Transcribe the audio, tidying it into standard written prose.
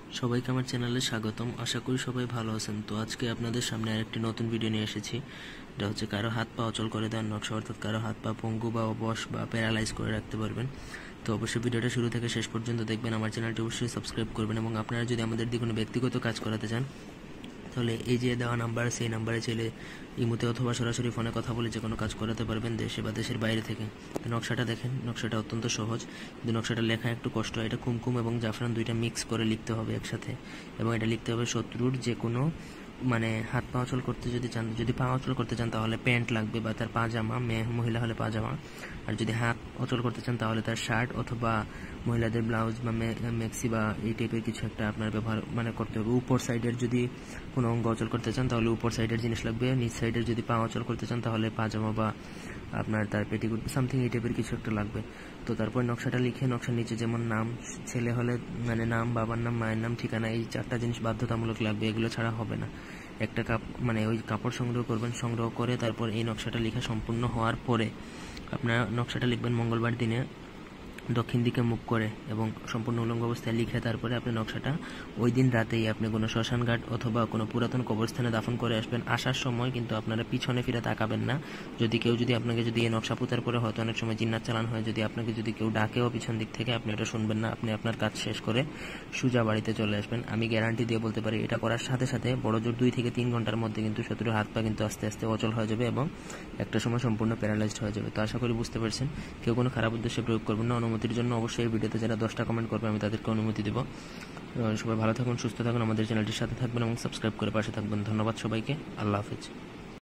সবাইকে আমার চ্যানেলে স্বাগতম। আশা করি সবাই ভালো আছেন। তো আজকে আপনাদের সামনে আরেকটি নতুন ভিডিও নিয়ে এসেছি। এটা হচ্ছে কারো হাত পা অচল করে দেওয়ার নকশা, অর্থাৎ কারো হাত পা পঙ্গু বা অবশ বা প্যারালাইজ করে রাখতে পারবেন। তো অবশ্যই ভিডিওটা শুরু থেকে শেষ পর্যন্ত দেখবেন। আমার চ্যানেলটি অবশ্যই সাবস্ক্রাইব করবেন এবং আপনারা যদি আমাদের দিয়ে কোনো ব্যক্তিগত কাজ করাতে চান তাহলে এই যে দেওয়া নাম্বার, সেই নাম্বারে চাইলে ইমোতে অথবা সরাসরি ফোনে কথা বলে যে কোনো কাজ করাতে পারবেন, দেশে বা দেশের বাইরে থেকে। তো নকশাটা দেখেন, নকশাটা অত্যন্ত সহজ, কিন্তু নকশাটা লেখা একটু কষ্ট। এটা কুমকুম এবং জাফরান দুইটা মিক্স করে লিখতে হবে একসাথে, এবং এটা লিখতে হবে শত্রুর যে কোনো হাত পা অচল করতে যদি চান, যদি পা অচল করতে চান তাহলে প্যান্ট লাগবে বা তার পাজামা, মহিলা হলে পাজামা। আর যদি হাত অচল করতে চান তাহলে তার শার্ট অথবা মহিলাদের ব্লাউজ বা মেক্সি বা এই টাইপের কিছু একটা আপনার ব্যবহার করতে হবে। উপর সাইডের যদি কোনো অঙ্গ অচল করতে চান তাহলে উপর সাইডের জিনিস লাগবে। নিচ সাইডের যদি পা অচল করতে চান তাহলে পাজামা বা আপনার তার পেটিকুট সামথিং এই টাইপের কিছু একটা লাগবে। তো তারপর নকশাটা লিখে নকশার নিচে যেমন নাম, ছেলে হলে নাম, বাবার নাম, মায়ের নাম, ঠিকানা, এই চারটা জিনিস বাধ্যতামূলক লাগবে, এগুলো ছাড়া হবে না। একটা ওই কাপড় সংগ্রহ করবেন, সংগ্রহ করে তারপর এই নকশাটা লেখা সম্পূর্ণ হওয়ার পরে আপনারা নকশাটা লিখবেন মঙ্গলবার দিনে দক্ষিণ দিকে মুখ করে এবং সম্পূর্ণ উলঙ্গ অবস্থায় লিখে তারপরে আপনি নকশাটা ওই দিন রাতেই আপনি কোনো শ্মশান ঘাট অথবা কোনো পুরাতন কবরস্থানে দাফন করে আসবেন। আসার সময় কিন্তু আপনারা পিছনে ফিরে তাকাবেন না। যদি আপনাকে এই নকশা পুঁতার পরে হয়তো অনেক সময় জিন্নাত চালান হয়, যদি আপনাকে কেউ ডাকেও পিছন দিক থেকে, আপনি এটা শুনবেন না। আপনি আপনার কাজ শেষ করে সোজা বাড়িতে চলে আসবেন। আমি গ্যারান্টি দিয়ে বলতে পারি এটা করার সাথে সাথে বড় জোর 2 থেকে 3 ঘন্টার মধ্যে কিন্তু শত্রুর হাত পা কিন্তু আস্তে আস্তে অচল হয়ে যাবে এবং একটা সময় সম্পূর্ণ প্যারালাইজড হয়ে যাবে। তো আশা করি বুঝতে পারছেন। কেউ কোনো খারাপ উদ্দেশ্যে প্রয়োগ করবেন না। অনুমতির জন্য অবশ্যই এই ভিডিওতে যারা 10টা কমেন্ট করবে আমি তাদেরকে অনুমতি দেব। সবাই ভালো থাকুন, সুস্থ থাকুন, আমাদের চ্যানেলটির সাথে থাকবেন এবং সাবস্ক্রাইব করে পাশে থাকবেন। ধন্যবাদ সবাইকে। আল্লাহ হাফেজ।